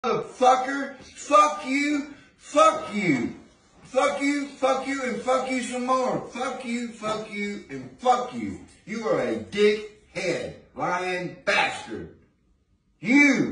Motherfucker, fuck you, fuck you. Fuck you, fuck you, and fuck you some more. Fuck you, and fuck you. You are a dickhead, lying bastard. You.